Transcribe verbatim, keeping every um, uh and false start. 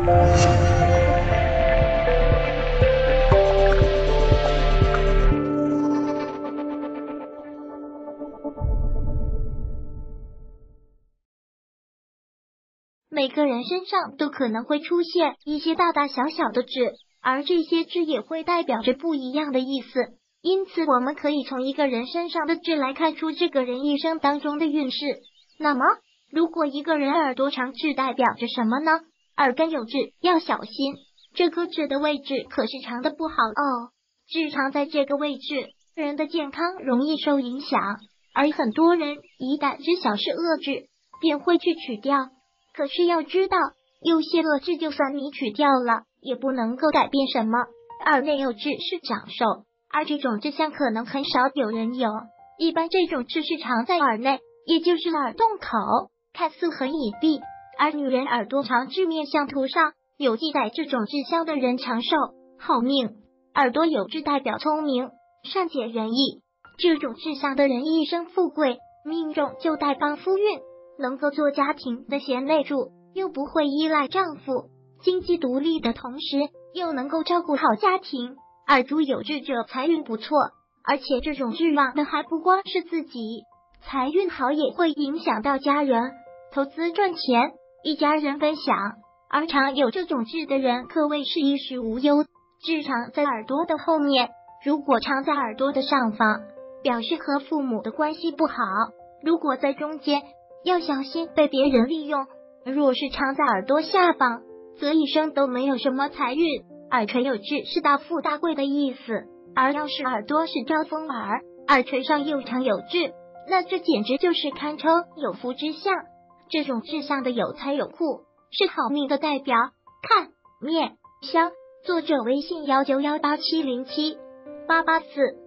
每个人身上都可能会出现一些大大小小的痣，而这些痣也会代表着不一样的意思。因此，我们可以从一个人身上的痣来看出这个人一生当中的运势。那么，如果一个人耳朵长痣代表着什么呢？耳根有痣要小心，这颗痣的位置可是长的不好哦。痣长在这个位置，人的健康容易受影响，而很多人一旦知晓是恶痣，便会去取掉。可是要知道，有些恶痣就算你取掉了，也不能够改变什么。耳内有痣是长寿，而这种痣象可能很少有人有，一般这种痣是长在耳内，也就是耳洞口，看似很隐蔽。而女人耳朵长痣面相图上有记载，这种痣象的人长寿好命。耳朵有痣代表聪明、善解人意，这种痣象的人一生富贵，命中就带帮夫运，能够做家庭的贤内助，又不会依赖丈夫，经济独立的同时又能够照顾好家庭。耳珠有痣者财运不错，而且这种痣旺的还不光是自己，财运好也会影响到家人，投资赚钱，一家人分享。而常有这种痣的人可谓是衣食无忧。痣长在耳朵的后面，如果长在耳朵的上方，表示和父母的关系不好；如果在中间，要小心被别人利用；若是长在耳朵下方，则一生都没有什么财运。耳垂有痣是大富大贵的意思，而要是耳朵是招风耳，耳垂上又长有痣，那这简直就是堪称有福之象。这种痣象的有财有库，是好命的代表。看面相，作者微信幺九幺八七零七八八四。